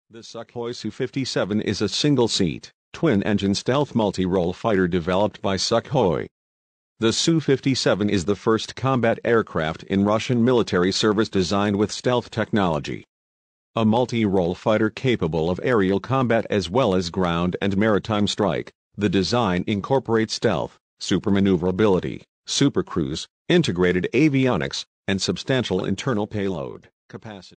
The Sukhoi Su-57 is a single-seat, twin-engine stealth multi-role fighter developed by Sukhoi. The Su-57 is the first combat aircraft in Russian military service designed with stealth technology. A multi-role fighter capable of aerial combat as well as ground and maritime strike, the design incorporates stealth, supermaneuverability, supercruise, integrated avionics, and substantial internal payload capacity.